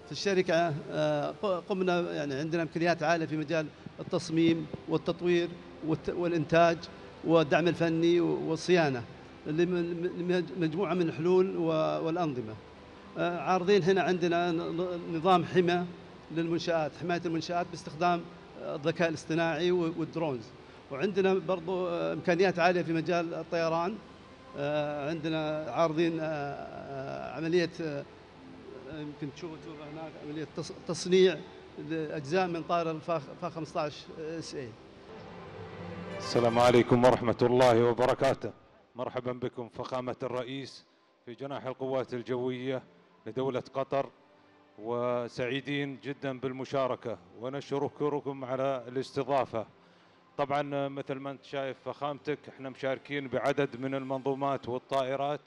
في الشركة قمنا يعني عندنا إمكانيات عالية في مجال التصميم والتطوير والإنتاج والدعم الفني والصيانة لمجموعة من الحلول والأنظمة. عارضين هنا عندنا نظام للمنشآت، حماية المنشآت باستخدام الذكاء الاصطناعي والدرونز. وعندنا برضو إمكانيات عالية في مجال الطيران. عندنا عارضين عملية يمكن تشوفوا هناك عملية تصنيع لأجزاء من طائرة الفا 15 SA. السلام عليكم ورحمة الله وبركاته. مرحبا بكم فخامة الرئيس في جناح القوات الجوية لدولة قطر، وسعيدين جدا بالمشاركة ونشكركم على الاستضافة. طبعا مثل ما انت شايف فخامتك احنا مشاركين بعدد من المنظومات والطائرات،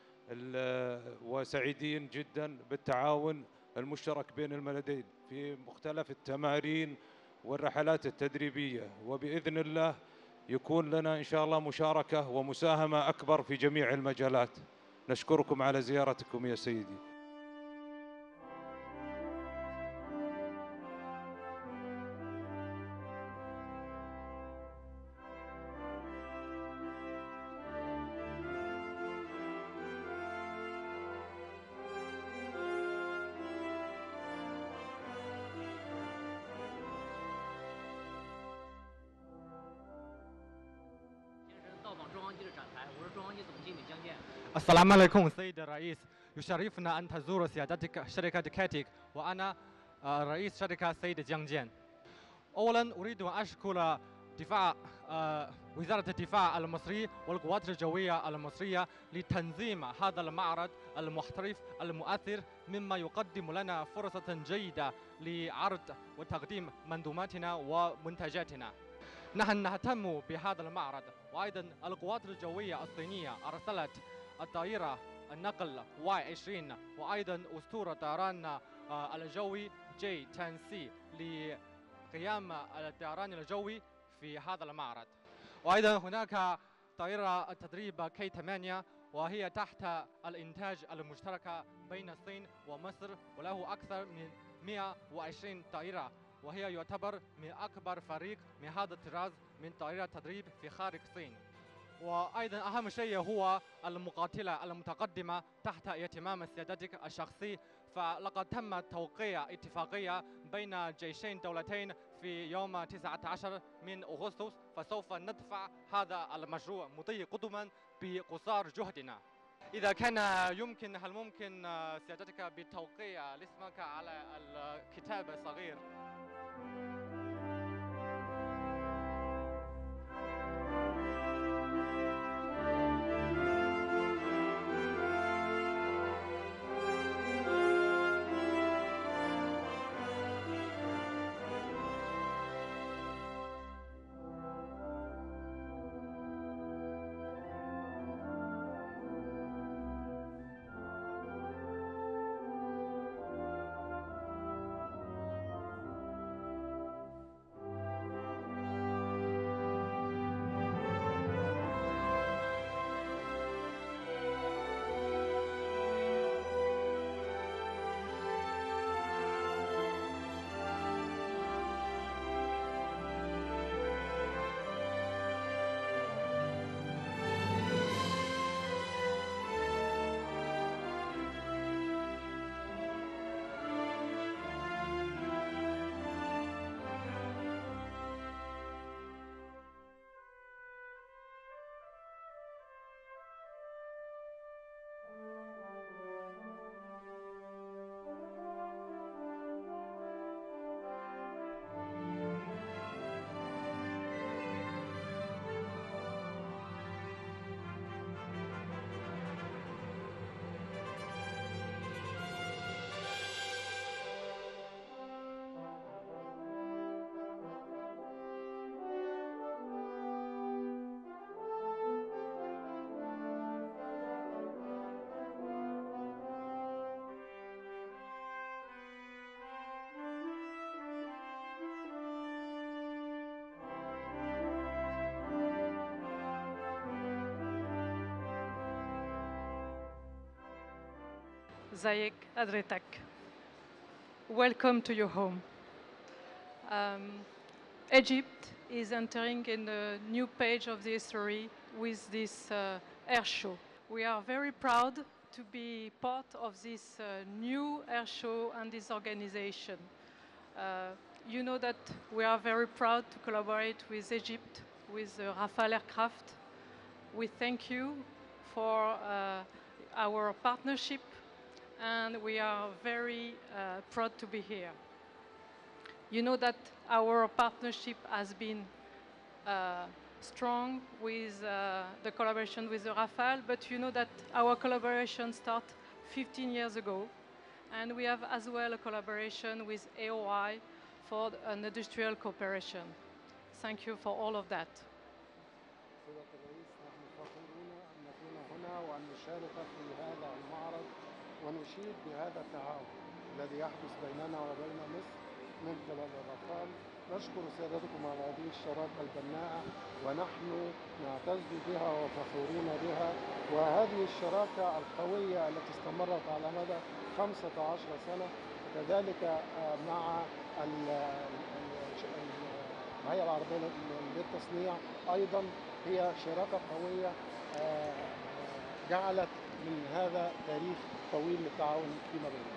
وسعيدين جدا بالتعاون المشترك بين البلدين في مختلف التمارين والرحلات التدريبية، وبإذن الله يكون لنا إن شاء الله مشاركة ومساهمة أكبر في جميع المجالات. نشكركم على زيارتكم يا سيدي. السلام عليكم سيد الرئيس، يشرفنا أن تزور سيادتك شركة كاتيك، وأنا رئيس شركة سيد جيانغ جين. أولا أريد أن أشكر وزارة الدفاع المصري والقوات الجوية المصرية لتنظيم هذا المعرض المحترف المؤثر، مما يقدم لنا فرصة جيدة لعرض وتقديم منظوماتنا ومنتجاتنا. نحن نهتم بهذا المعرض، وأيضا القوات الجوية الصينية أرسلت الطائرة النقل Y-20 وأيضا أسطورة الطيران الجوي J-10C لقيام الطيران الجوي في هذا المعرض. وأيضا هناك طائرة التدريب K-8 وهي تحت الإنتاج المشترك بين الصين ومصر، وله أكثر من 120 طائرة، وهي يعتبر من أكبر فريق من هذا الطراز من طائرة تدريب في خارج الصين. وأيضا أهم شيء هو المقاتلة المتقدمة تحت اهتمام سيادتك الشخصي، فلقد تم توقيع اتفاقية بين جيشين دولتين في يوم 19 من أغسطس، فسوف ندفع هذا المشروع مضي قدما بقصار جهدنا. إذا كان يمكن، هل ممكن سيادتك بتوقيع اسمك على الكتاب الصغير؟ ازيك حضرتك؟ welcome to your home. Egypt is entering in a new page of the history with this air show. We are very proud to be part of this new air show and this organization. You know that we are very proud to collaborate with Egypt, with Rafale aircraft. We thank you for our partnership, and we are very proud to be here. You know that our partnership has been strong with the collaboration with the Rafale, but you know that our collaboration started 15 years ago, and we have as well a collaboration with AOI for an industrial cooperation. Thank you for all of that. سيدة الرئيس، نحن فخورون أن نكون هنا وأن نشارك في هذا المعرض ونشيد بهذا التعاون الذي يحدث بيننا وبين مصر من خلال الرافال. نشكر سيادتكم على هذه الشراكة البناءة ونحن نعتز بها وفخورون بها، وهذه الشراكة القوية التي استمرت على مدى 15 سنة، كذلك مع الهيئة العربية للتصنيع أيضا هي شراكة قوية جعلت من هذا تاريخ طويل للتعاون فيما بيننا.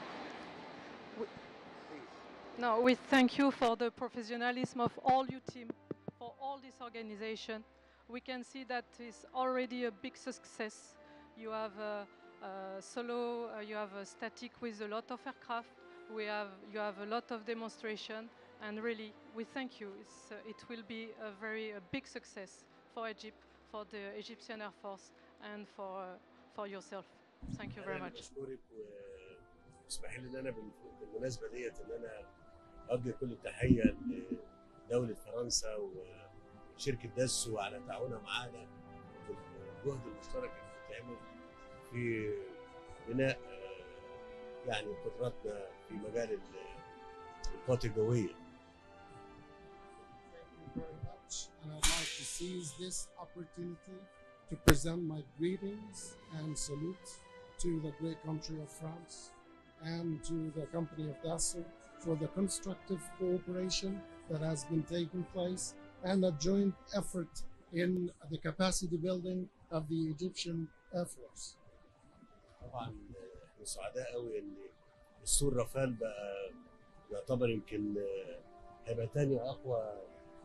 No, we thank you for the professionalism of all your team, for all this organization. We can see that it's already a big success. You have a solo, you have a static with a lot of aircraft. You have a lot of demonstration, and really, we thank you. It will be a very big success for Egypt, for the Egyptian Air Force, and for yourself. Thank you very much. بشكرك واسمحي لي ان انا بالمناسبه ديت ان انا اوجه كل التحيه لدوله فرنسا وشركه داسو على تعاونها معانا في الجهد المشترك اللي بيتعمل في بناء يعني قدراتنا في مجال القوات الجويه. Thank you very much, and I'd like to seize this opportunity to present my greetings and salute to the great country of France and to the company of Dassault for the constructive cooperation that has been taking place and a joint effort in the capacity building of the Egyptian Air Force. طبعا احنا سعداء قوي ان السور رافال بقى يعتبر يمكن هيبقى تاني اقوى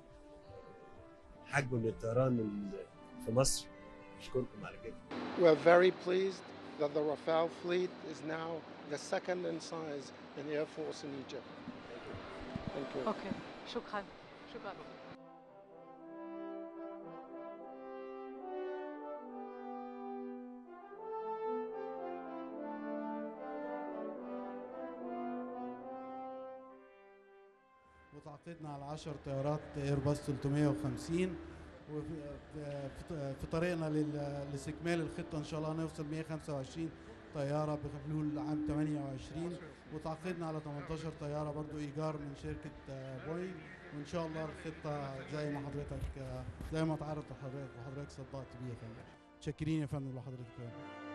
حجم من الطيران في مصر. اشكركم على كده. We're very pleased that the Rafale fleet is now the second in size in the Air Force in Egypt. Thank you. Okay, شكرا. شكرا. وتعاقدنا على 10 طيارات ايرباص 350 وفي طريقنا لاستكمال الخطه ان شاء الله نوصل 125 طياره بحلول عام 28 وتعاقدنا على 18 طياره برضو ايجار من شركه بوينغ وان شاء الله الخطه زي ما اتعرضت لحضرتك وحضرتك صدقت بيها يا فندم. متشكرين يا فندم لحضرتك.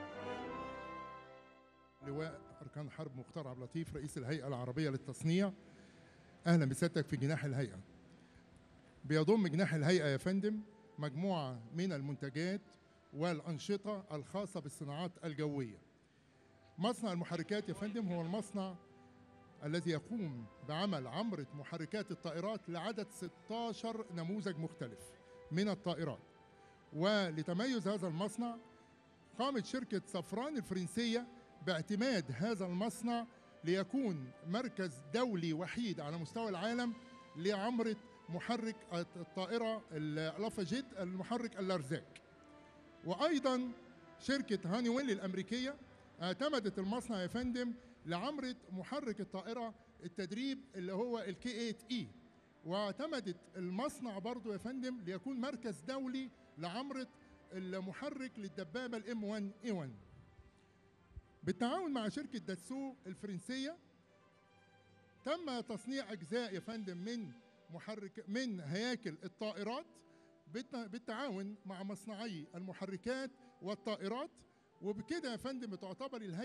لواء أركان حرب مختار عبد اللطيف رئيس الهيئة العربية للتصنيع. أهلا بسيادتك في جناح الهيئة. بيضم جناح الهيئة يا فندم مجموعة من المنتجات والأنشطة الخاصة بالصناعات الجوية. مصنع المحركات يا فندم هو المصنع الذي يقوم بعمل عمرة محركات الطائرات لعدد 16 نموذج مختلف من الطائرات. ولتميز هذا المصنع قامت شركة صفران الفرنسية باعتماد هذا المصنع ليكون مركز دولي وحيد على مستوى العالم لعمرة محرك الطائرة اللافاجيت المحرك اللارزاك. وأيضا شركة هانيويل الأمريكية اعتمدت المصنع يا فندم لعمرة محرك الطائرة التدريب اللي هو الكي 8 اي، واعتمدت المصنع برضو يا فندم ليكون مركز دولي لعمرة المحرك للدبابة الام 1 اي 1. بالتعاون مع شركة داسو الفرنسية تم تصنيع أجزاء يا فندم من هياكل الطائرات بالتعاون مع مصنعي المحركات والطائرات، وبكده يا فندم تعتبر الهيئة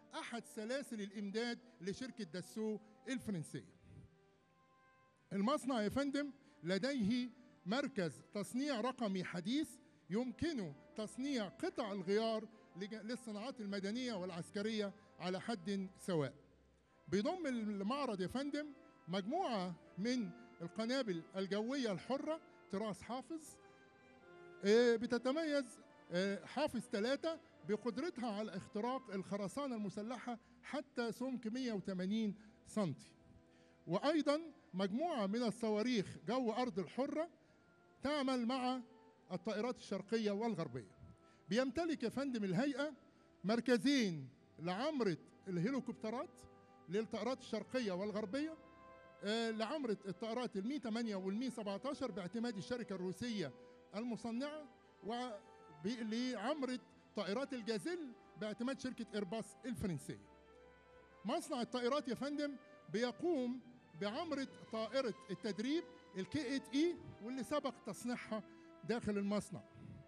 أحد سلاسل الإمداد لشركة داسو الفرنسية. المصنع يا فندم لديه مركز تصنيع رقمي حديث يمكنه تصنيع قطع الغيار للصناعات المدنية والعسكرية على حد سواء. بيضم المعرض يا فندم مجموعة من القنابل الجوية الحرة تراس حافظ، بتتميز حافظ 3 بقدرتها على اختراق الخرسانة المسلحة حتى سمك 180 سنتي، وأيضا مجموعة من الصواريخ جو أرض الحرة تعمل مع الطائرات الشرقية والغربية. بيمتلك يا فندم الهيئة مركزين لعمرة الهليكوبترات للطائرات الشرقية والغربية، لعمرة الطائرات المي 8 والمي 17 باعتماد الشركة الروسية المصنعة، ولعمرة طائرات الجازيل باعتماد شركة إيرباص الفرنسية. مصنع الطائرات يا فندم بيقوم بعمرة طائرة التدريب الكي 8 اي واللي سبق تصنيعها داخل المصنع.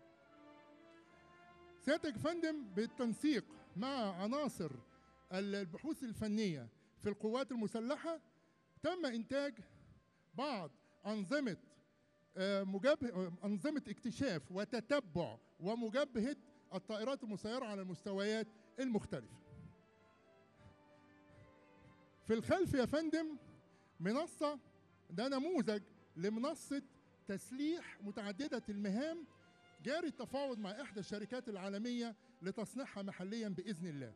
سيادتك يا فندم بالتنسيق مع عناصر البحوث الفنية في القوات المسلحة تم إنتاج بعض أنظمة اكتشاف وتتبع ومجابهة الطائرات المسيرة على المستويات المختلفة. في الخلف يا فندم منصة، ده نموذج لمنصة تسليح متعددة المهام جاري التفاوض مع إحدى الشركات العالمية لتصنيعها محليا بإذن الله.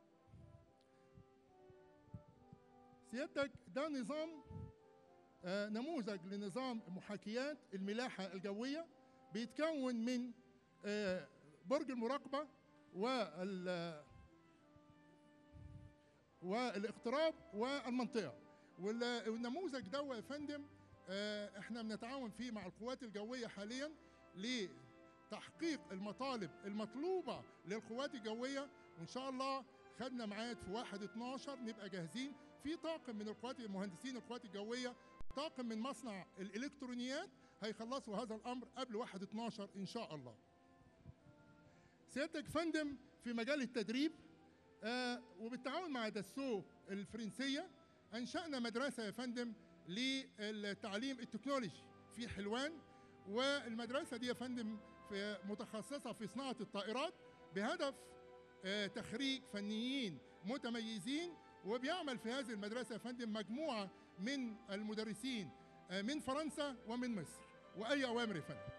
سيادتك ده نظام نموذج لنظام محاكيات الملاحة الجوية، بيتكون من برج المراقبة والاقتراب والمنطقة. والنموذج ده يا فندم احنا بنتعاون فيه مع القوات الجوية حاليا لتحقيق المطالب المطلوبة للقوات الجوية، وإن شاء الله خدنا ميعاد في 1/12 نبقى جاهزين. في طاقم من القوات مهندسين القوات الجوية، طاقم من مصنع الإلكترونيات هيخلصوا هذا الأمر قبل 1/12 إن شاء الله. سيادتك فندم في مجال التدريب وبالتعاون مع داسو الفرنسية أنشأنا مدرسة يا فندم للتعليم التكنولوجي في حلوان، والمدرسة دي يا فندم متخصصة في صناعة الطائرات بهدف تخريج فنيين متميزين. وبيعمل في هذه المدرسة يا فندم مجموعة من المدرسين من فرنسا ومن مصر. وأي أوامر يا فندم؟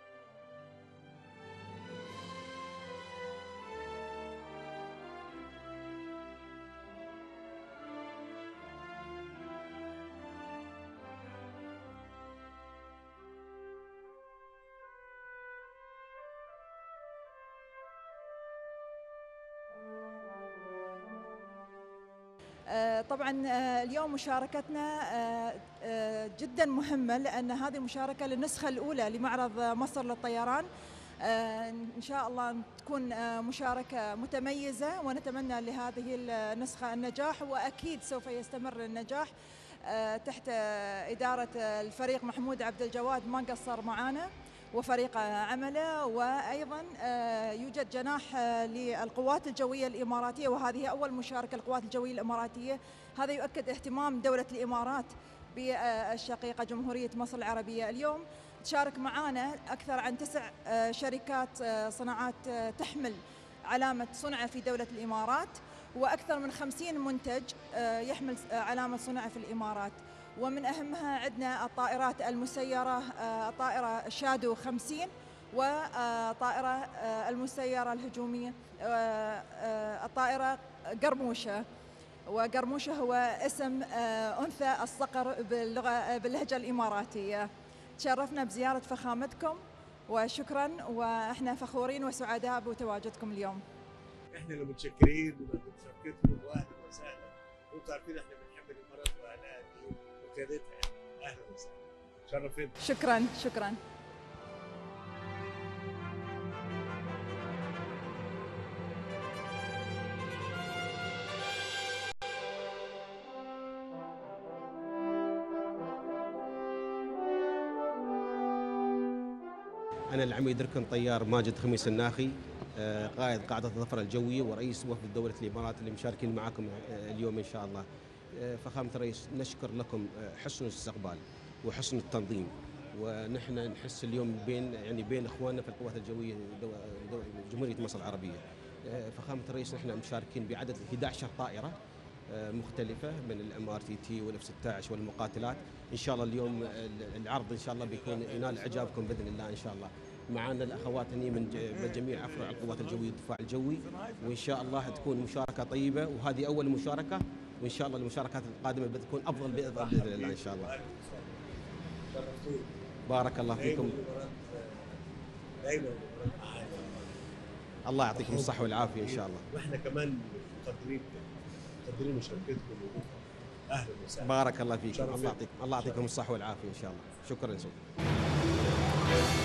طبعا اليوم مشاركتنا جدا مهمة، لأن هذه المشاركة للنسخة الأولى لمعرض مصر للطيران. إن شاء الله تكون مشاركة متميزة، ونتمنى لهذه النسخة النجاح، وأكيد سوف يستمر النجاح تحت إدارة الفريق محمود عبد الجواد، ما قصر معنا وفريق عمله. وأيضا يوجد جناح للقوات الجوية الإماراتية، وهذه أول مشاركة للقوات الجوية الإماراتية. هذا يؤكد اهتمام دولة الإمارات بالشقيقة جمهورية مصر العربية. اليوم تشارك معنا أكثر عن 9 شركات صناعات تحمل علامة صنع في دولة الإمارات، وأكثر من 50 منتج يحمل علامة صنع في الإمارات. ومن أهمها عندنا الطائرات المسيرة، الطائرة شادو 50، وطائرة المسيرة الهجومية الطائرة قرموشة. وقرموشة هو اسم أنثى الصقر باللهجة الإماراتية. تشرفنا بزيارة فخامتكم وشكرا، وإحنا فخورين وسعداء بتواجدكم اليوم. إحنا اللي متشكرين بمشاركتكم، وأهلا وسهلا. وأنتم عارفين إحنا بنحب الإمارات وأهلها وقيادتها. أهلا وسهلا، شرفنا. شكرا شكرا. أنا العميد ركن طيار ماجد خميس الناخي، قائد قاعدة الظفر الجوية ورئيس وفد دولة الإمارات اللي مشاركين معكم اليوم إن شاء الله. فخامة الرئيس، نشكر لكم حسن الاستقبال وحسن التنظيم، ونحن نحس اليوم بين إخواننا في القوات الجوية جمهورية مصر العربية. فخامة الرئيس، نحن مشاركين بعدد 11 طائرة مختلفة من الام ار تي تي والاف 16 والمقاتلات. ان شاء الله اليوم العرض ان شاء الله بيكون ينال اعجابكم باذن الله ان شاء الله. معنا الاخوات هني من جميع افرع القوات الجويه والدفاع الجوي، وان شاء الله تكون مشاركه طيبه، وهذه اول مشاركه، وان شاء الله المشاركات القادمه بتكون افضل باذن الله ان شاء الله. بارك الله فيكم. الله يعطيكم الصحه والعافيه ان شاء الله. واحنا كمان مقدرين مشاركتكم وجودكم. اهلا وسهلا. بارك الله فيكم. الله يعطيكم الصحه والعافيه ان شاء الله. شكرا جزيلا.